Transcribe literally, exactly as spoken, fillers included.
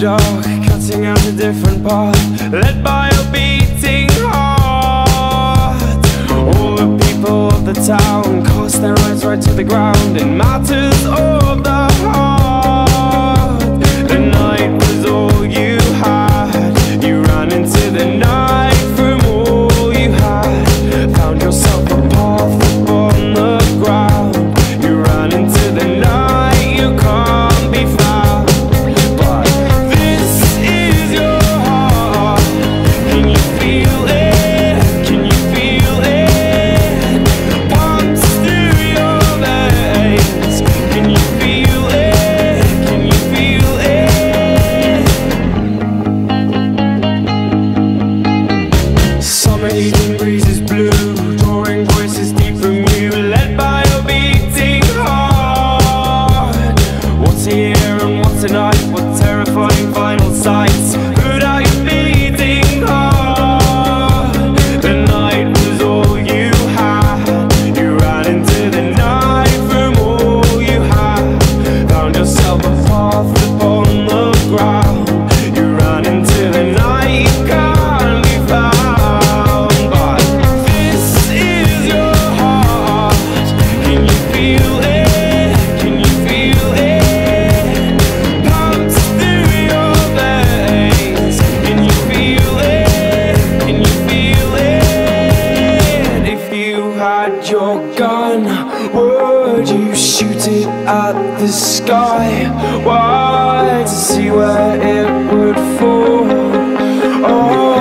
dark, cutting out a different path, led by a beating heart. All the people of the town cast their eyes right to the ground in matters of the heart. The night was all you had, you ran into the night from all you had. Found yourself a path upon the ground, you ran into the night, you can't be found. But this is your heart, can you feel it? Can you feel it? Pumps through your veins, can you feel it? Can you feel it? Summer evening breezes blue, drawing voices deep from you, led by a beating heart. What's a year and what's a night? What terrifying final sights? Put out your beating heart. The night was all you had, you ran into the night from all you had. Found yourself a path upon the ground, you ran into the night, you can't be found. But this is your heart, can you feel it? Can you feel it? Pumps through your veins, can you feel it? Can you feel it? If you had your gun, would you shoot it at the sky? Why? To see where it would fall. Oh,